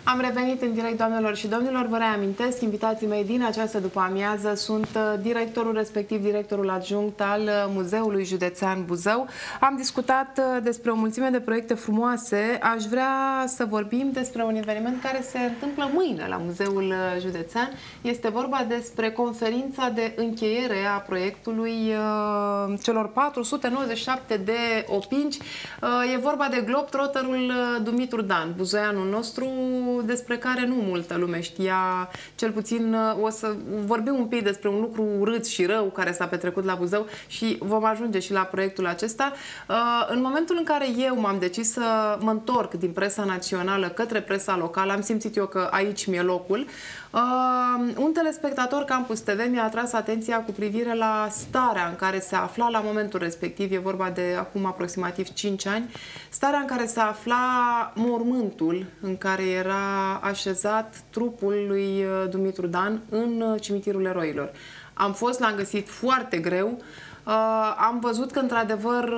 Am revenit în direct, doamnelor și domnilor. Vă reamintesc, invitații mei din această după-amiază sunt directorul, respectiv directorul adjunct al Muzeului Județean Buzău. Am discutat despre o mulțime de proiecte frumoase. Aș vrea să vorbim despre un eveniment care se întâmplă mâine la Muzeul Județean. Este vorba despre conferința de încheiere a proiectului celor 497 de opinci. E vorba de Globetrotterul Dumitru Dan, buzoianul nostru, despre care nu multă lume știa. Cel puțin o să vorbim un pic despre un lucru urât și rău care s-a petrecut la Buzău și vom ajunge și la proiectul acesta. În momentul în care eu m-am decis să mă întorc din presa națională către presa locală, am simțit eu că aici mi-e locul. Un telespectator Campus TV mi-a atras atenția cu privire la starea în care se afla la momentul respectiv, e vorba de acum aproximativ 5 ani, starea în care se afla mormântul în care era așezat trupul lui Dumitru Dan în cimitirul eroilor. Am fost, l-am găsit foarte greu. Am văzut că, într-adevăr,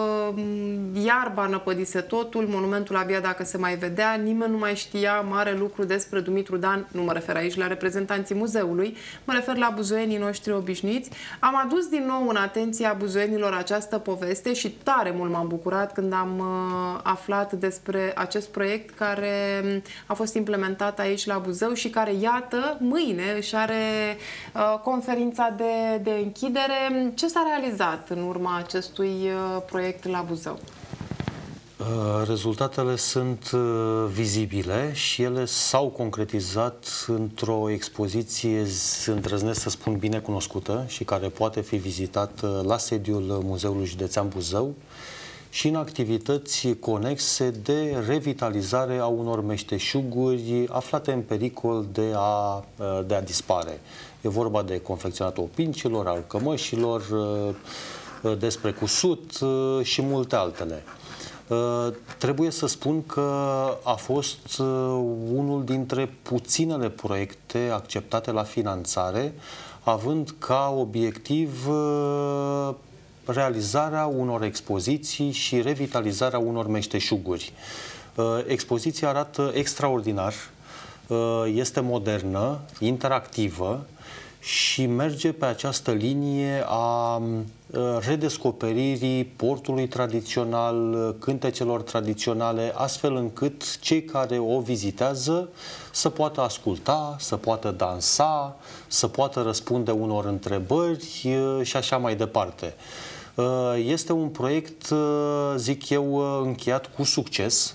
iarba năpădise totul, monumentul abia dacă se mai vedea, nimeni nu mai știa mare lucru despre Dumitru Dan. Nu mă refer aici la reprezentanții muzeului, mă refer la buzoienii noștri obișnuiți. Am adus din nou în atenția buzoienilor această poveste și tare mult m-am bucurat când am aflat despre acest proiect care a fost implementat aici la Buzău și care, iată, mâine își are conferința de închidere. Ce s-a realizat în urma acestui proiect la Buzău? Rezultatele sunt vizibile și ele s-au concretizat într-o expoziție, îndrăznesc să spun, bine cunoscută și care poate fi vizitată la sediul Muzeului Județean Buzău și în activități conexe de revitalizare a unor meșteșuguri aflate în pericol de a dispare. E vorba de confecționatul opincilor, al cămășilor, despre cusut și multe altele. Trebuie să spun că a fost unul dintre puținele proiecte acceptate la finanțare, având ca obiectiv realizarea unor expoziții și revitalizarea unor meșteșuguri. Expoziția arată extraordinar, este modernă, interactivă și merge pe această linie a redescoperirii portului tradițional, cântecelor tradiționale, astfel încât cei care o vizitează să poată asculta, să poată dansa, să poată răspunde unor întrebări și așa mai departe. Este un proiect, zic eu, încheiat cu succes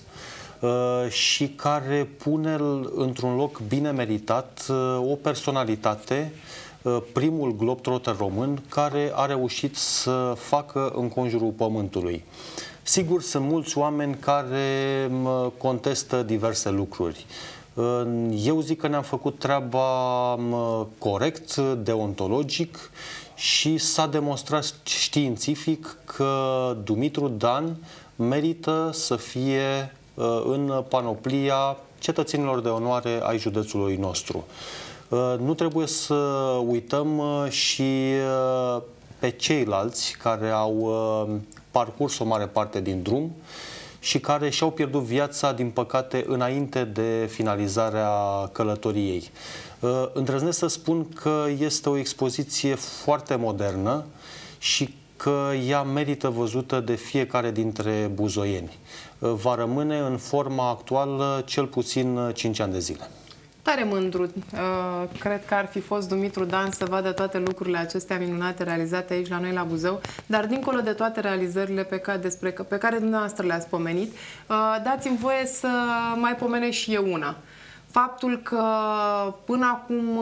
și care pune într-un loc bine meritat o personalitate, primul globetrotter român care a reușit să facă înconjurul pământului. Sigur, sunt mulți oameni care contestă diverse lucruri. Eu zic că ne-am făcut treaba corect, deontologic și s-a demonstrat științific că Dumitru Dan merită să fie în panoplia cetățenilor de onoare ai județului nostru. Nu trebuie să uităm și pe ceilalți care au parcurs o mare parte din drum și care și-au pierdut viața, din păcate, înainte de finalizarea călătoriei. Îndrăznesc să spun că este o expoziție foarte modernă și că ea merită văzută de fiecare dintre buzoieni. Va rămâne în forma actuală cel puțin 5 ani de zile. Tare mândru, cred că ar fi fost Dumitru Dan să vadă toate lucrurile acestea minunate realizate aici la noi la Buzău, dar dincolo de toate realizările pe care dumneavoastră le-ați pomenit, dați-mi voie să mai pomenesc și eu una. Faptul că până acum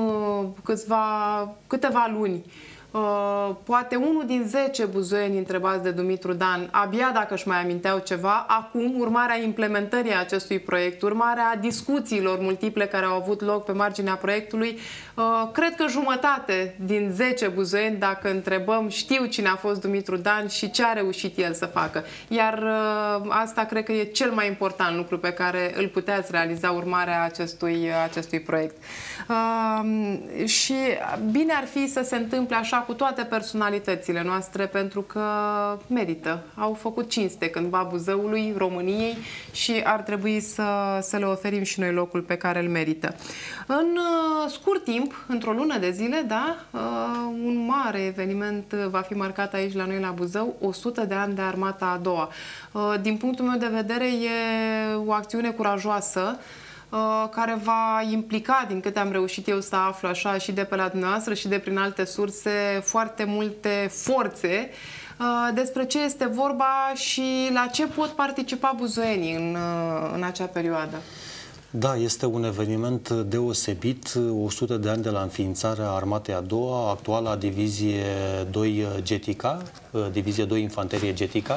câteva luni, poate unul din 10 buzoieni întrebați de Dumitru Dan, abia dacă își mai aminteau ceva, acum, urmarea implementării acestui proiect, urmarea discuțiilor multiple care au avut loc pe marginea proiectului, cred că jumătate din 10 buzoieni, dacă întrebăm, știu cine a fost Dumitru Dan și ce a reușit el să facă. Iar asta cred că e cel mai important lucru pe care îl puteți realiza urmarea acestui proiect. Și bine ar fi să se întâmple așa cu toate personalitățile noastre, pentru că merită. Au făcut cinste cândva Buzăului, României și ar trebui să le oferim și noi locul pe care îl merită. În scurt timp, într-o lună de zile, da, un mare eveniment va fi marcat aici la noi la Buzău, 100 de ani de Armata a doua. Din punctul meu de vedere, e o acțiune curajoasă care va implica, din câte am reușit eu să aflu așa și de pe la dumneavoastră și de prin alte surse, foarte multe forțe. Despre ce este vorba și la ce pot participa buzoienii în acea perioadă? Da, este un eveniment deosebit, 100 de ani de la înființarea Armatei a doua, actuala Divizie 2 Getica, Divizie 2 Infanterie Getica.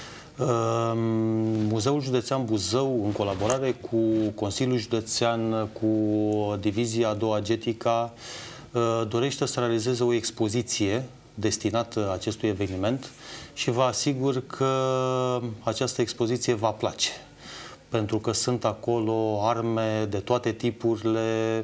Muzeul Județean Buzău, în colaborare cu Consiliul Județean, cu Divizia a doua Getica, dorește să realizeze o expoziție destinată acestui eveniment și vă asigur că această expoziție va place, pentru că sunt acolo arme de toate tipurile,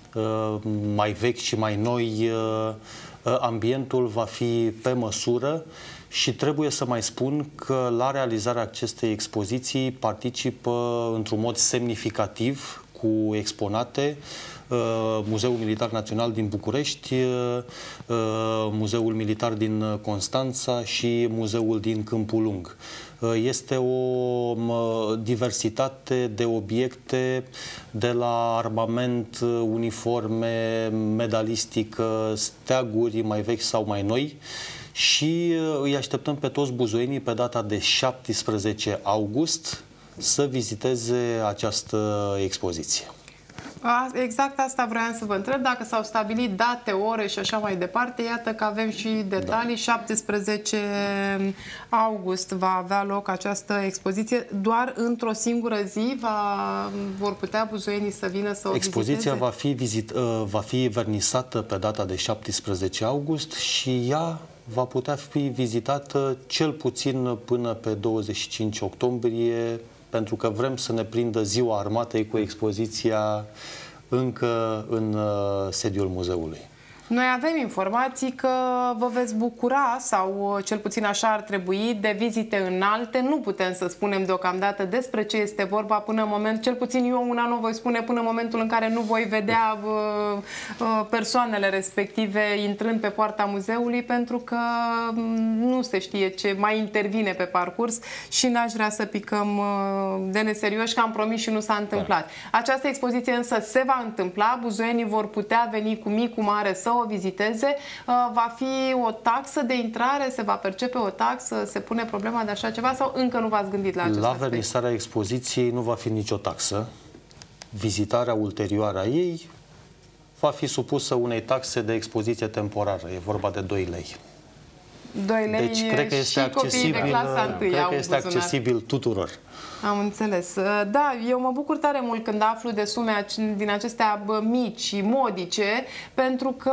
mai vechi și mai noi. Ambientul va fi pe măsură și trebuie să mai spun că la realizarea acestei expoziții participă într-un mod semnificativ cu exponate Muzeul Militar Național din București, Muzeul Militar din Constanța și Muzeul din Câmpul Lung. Este o diversitate de obiecte, de la armament, uniforme, medalistică, steaguri mai vechi sau mai noi, și îi așteptăm pe toți buzoienii pe data de 17 august să viziteze această expoziție. Exact asta vreau să vă întreb, dacă s-au stabilit date, ore și așa mai departe. Iată că avem și detalii. Da. 17 august va avea loc această expoziție. Doar într-o singură zi vor putea buzoienii să vină să o Expoziția viziteze? va fi vernisată pe data de 17 august și ea va putea fi vizitată cel puțin până pe 25 octombrie, pentru că vrem să ne prindă Ziua Armatei cu expoziția încă în sediul muzeului. Noi avem informații că vă veți bucura, sau cel puțin așa ar trebui, de vizite înalte. Nu putem să spunem deocamdată despre ce este vorba până în moment, cel puțin eu una nu voi spune până în momentul în care nu voi vedea persoanele respective intrând pe poarta muzeului, pentru că nu se știe ce mai intervine pe parcurs și n-aș vrea să picăm de neserioși că am promis și nu s-a întâmplat. Această expoziție însă se va întâmpla, buzoienii vor putea veni cu mic, cu mare să o viziteze. Va fi o taxă de intrare? Se va percepe o taxă? Se pune problema de așa ceva sau încă nu v-ați gândit la acest aspect? La vernisarea expoziției nu va fi nicio taxă. Vizitarea ulterioară a ei va fi supusă unei taxe de expoziție temporară. E vorba de 2 lei. 2 lei deci cred că este accesibil tuturor. Am înțeles. Da, eu mă bucur tare mult când aflu de sume din acestea mici, modice, pentru că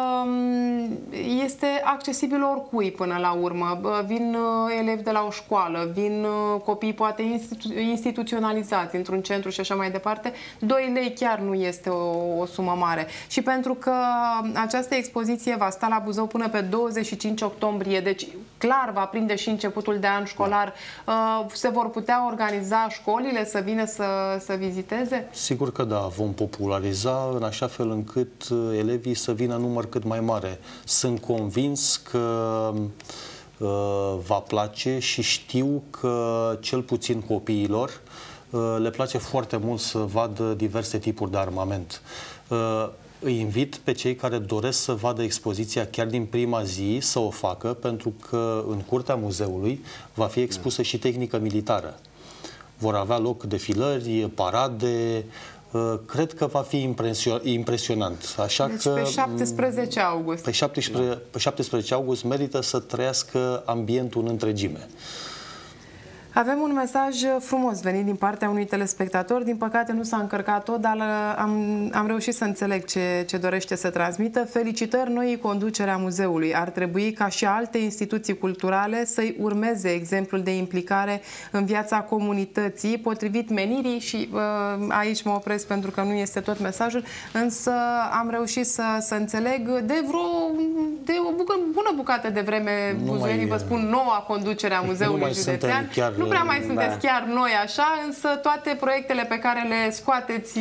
este accesibil oricui până la urmă. Vin elevi de la o școală, vin copii poate instituționalizați într-un centru și așa mai departe. 2 lei chiar nu este o sumă mare. Și pentru că această expoziție va sta la Buzău până pe 25 octombrie, deci clar va prinde și începutul de an școlar, se vor putea organiza școlile să vină să viziteze? Sigur că da, vom populariza în așa fel încât elevii să vină în număr cât mai mare. Sunt convins că va place și știu că cel puțin copiilor le place foarte mult să vadă diverse tipuri de armament. Îi invit pe cei care doresc să vadă expoziția chiar din prima zi să o facă, pentru că în curtea muzeului va fi expusă și tehnică militară. Vor avea loc defilări, parade. Cred că va fi impresionant. Așa deci că pe 17 august. Pe 17 august merită să trăiască ambientul în întregime. Avem un mesaj frumos venit din partea unui telespectator. Din păcate nu s-a încărcat tot, dar am reușit să înțeleg ce dorește să transmită. Felicitări noii conducere a muzeului. Ar trebui ca și alte instituții culturale să-i urmeze exemplul de implicare în viața comunității, potrivit menirii, și aici mă opresc pentru că nu este tot mesajul, însă am reușit să înțeleg de o bună bucată de vreme, buzuienii, vă spun, noua conducere a Muzeului Județean. Nu prea mai sunteți chiar noi așa, însă toate proiectele pe care le scoateți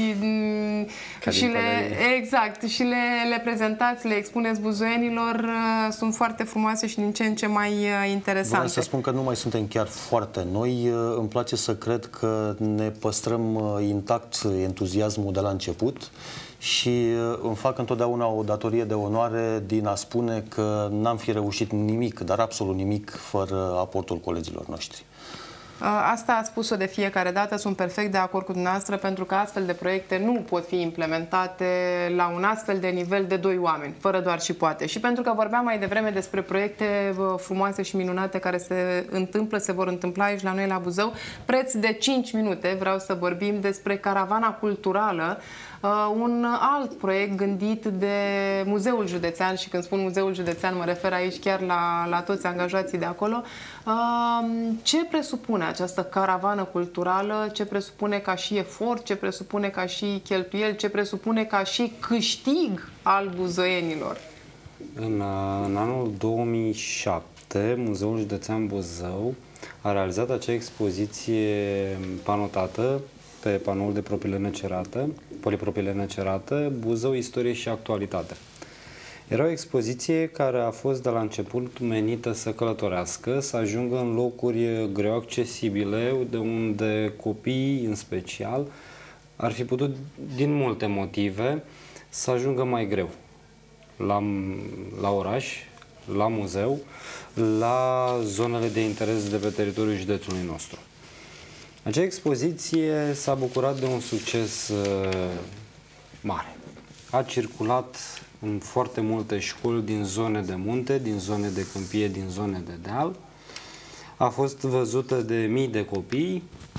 și le prezentați, le expuneți buzuienilor, sunt foarte frumoase și din ce în ce mai interesante. Vreau să spun că nu mai suntem chiar foarte noi. Îmi place să cred că ne păstrăm intact entuziasmul de la început și îmi fac întotdeauna o datorie de onoare din a spune că n-am fi reușit nimic, dar absolut nimic, fără aportul colegilor noștri. Asta ați spus-o de fiecare dată, sunt perfect de acord cu dumneavoastră, pentru că astfel de proiecte nu pot fi implementate la un astfel de nivel de 2 oameni, fără doar și poate. Și pentru că vorbeam mai devreme despre proiecte frumoase și minunate care se vor întâmpla aici la noi la Buzău, preț de 5 minute vreau să vorbim despre caravana culturală, un alt proiect gândit de Muzeul Județean, și când spun Muzeul Județean mă refer aici chiar la toți angajații de acolo. Ce presupune această caravană culturală, ce presupune ca și efort, ce presupune ca și cheltuieli, ce presupune ca și câștig al buzoienilor? În anul 2007, Muzeul Județean Buzău a realizat acea expoziție panotată pe panoul de polipropilenă cerată, Buzău, istorie și actualitate. Era o expoziție care a fost de la început menită să călătorească, să ajungă în locuri greu accesibile, de unde copiii, în special, ar fi putut, din multe motive, să ajungă mai greu la oraș, la muzeu, la zonele de interes de pe teritoriul județului nostru. Acea expoziție s-a bucurat de un succes mare. A circulat în foarte multe școli din zone de munte, din zone de câmpie, din zone de deal. A fost văzută de mii de copii.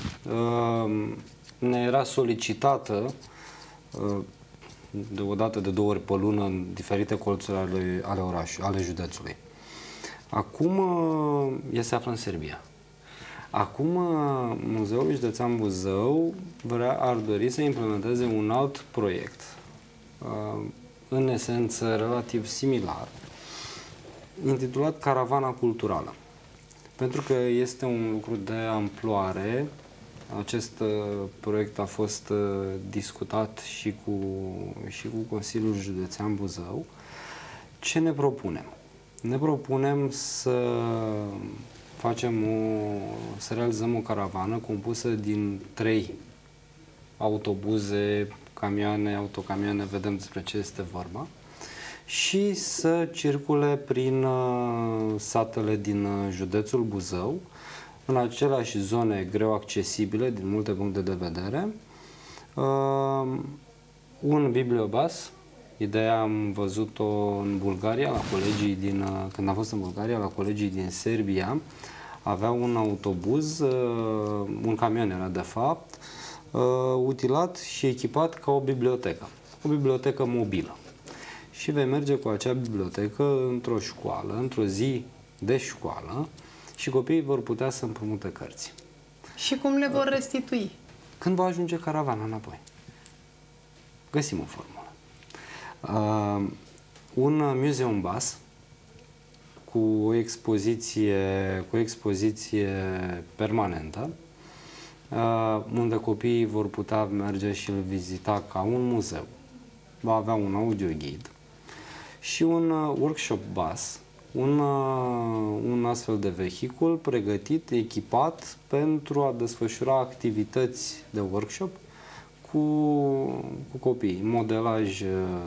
Ne era solicitată de 2 ori pe lună în diferite colțuri ale județului. Acum se află în Serbia. Acum Muzeul Județean Buzău ar dori să implementeze un alt proiect, în esență relativ similar, intitulat Caravana Culturală. Pentru că este un lucru de amploare, acest proiect a fost discutat și cu Consiliul Județean Buzău. Ce ne propunem? Ne propunem să realizăm o caravană compusă din 3 autobuze, camioane, autocamioane, vedem despre ce este vorba, și să circule prin satele din județul Buzău, în aceleași zone greu accesibile din multe puncte de vedere. Un bibliobus, ideea am văzut-o în Bulgaria, când am fost în Bulgaria, la colegii din Serbia, aveau un autobuz, un camion era de fapt, utilat și echipat ca o bibliotecă mobilă. Și vei merge cu acea bibliotecă într-o școală, într-o zi de școală, și copiii vor putea să împrumute cărți. Și cum le vor restitui? Când va ajunge caravana înapoi. Găsim o formulă. Un museum bus cu o expoziție permanentă, unde copiii vor putea merge și îl vizita ca un muzeu. Va avea un audioghid și un workshop bus, un astfel de vehicul pregătit, echipat pentru a desfășura activități de workshop cu copiii. Modelaj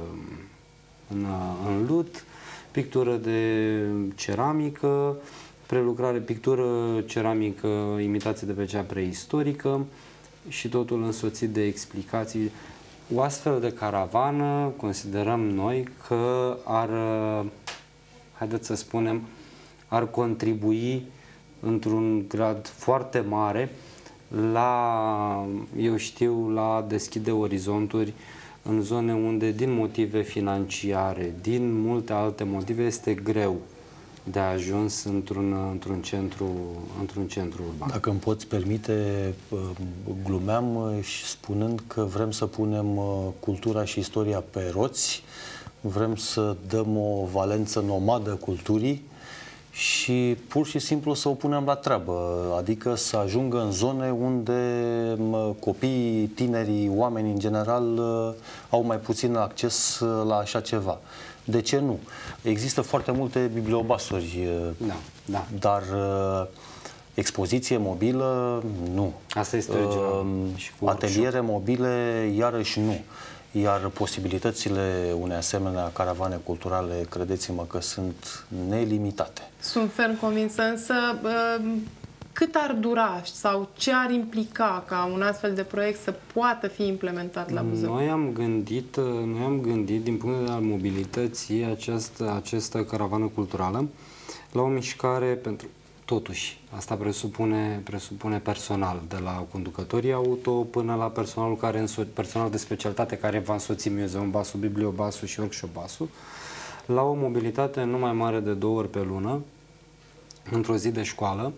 în lut, pictură de ceramică, pictură ceramică, imitație de pe cea preistorică și totul însoțit de explicații. O astfel de caravană considerăm noi că haideți să spunem, ar contribui într-un grad foarte mare la, eu știu, la deschide orizonturi în zone unde, din motive financiare, din multe alte motive, este greu de ajuns într-un centru urban. Dacă îmi poți permite, glumeam și spunând că vrem să punem cultura și istoria pe roți, vrem să dăm o valență nomadă culturii și pur și simplu să o punem la treabă, adică să ajungă în zone unde copiii, tinerii, oamenii în general au mai puțin acces la așa ceva. De ce nu? Există foarte multe bibliobasuri, dar expoziție mobilă, nu. Asta este original. Ateliere mobile, iarăși nu. Iar posibilitățile unei asemenea caravane culturale, credeți-mă că sunt nelimitate. Sunt ferm convinsă, însă cât ar dura sau ce ar implica ca un astfel de proiect să poată fi implementat la muzeu? Noi am gândit din punct de vedere al mobilității această caravană culturală la o mișcare pentru... Totuși, asta presupune personal, de la conducătorii auto până la personal de specialitate care va însoți muzeul, basul, bibliobasul și workshop-basul, la o mobilitate nu mai mare de 2 ori pe lună, într-o zi de școală,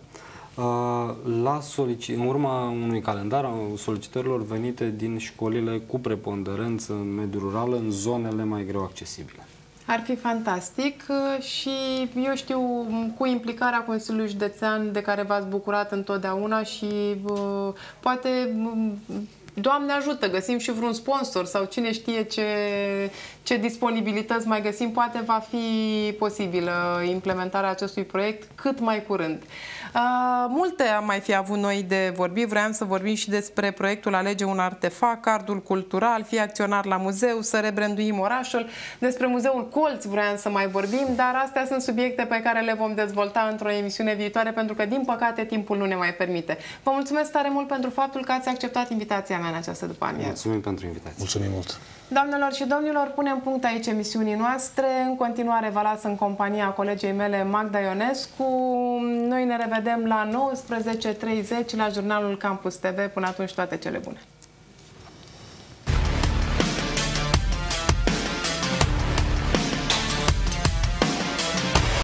în urma unui calendar a solicitărilor venite din școlile cu preponderență în mediul rural, în zonele mai greu accesibile. Ar fi fantastic și, eu știu, cu implicarea Consiliului Județean de care v-ați bucurat întotdeauna și poate, Doamne ajută, găsim și vreun sponsor sau cine știe ce disponibilități mai găsim, poate va fi posibilă implementarea acestui proiect cât mai curând. Multe am mai fi avut noi de vorbit, vreau să vorbim și despre proiectul Alege un artefact, cardul cultural, fii acționar la muzeu, să rebranduim orașul, despre Muzeul Colț vreau să mai vorbim, dar astea sunt subiecte pe care le vom dezvolta într-o emisiune viitoare, pentru că, din păcate, timpul nu ne mai permite. Vă mulțumesc tare mult pentru faptul că ați acceptat invitația mea în această după-amiază. Mulțumim pentru invitație. Mulțumim mult! Doamnelor și domnilor, punem punct aici emisiunii noastre. În continuare vă las în compania colegei mele, Magda Ionescu. Noi ne revedem la 19:30 la jurnalul Campus TV. Până atunci, toate cele bune!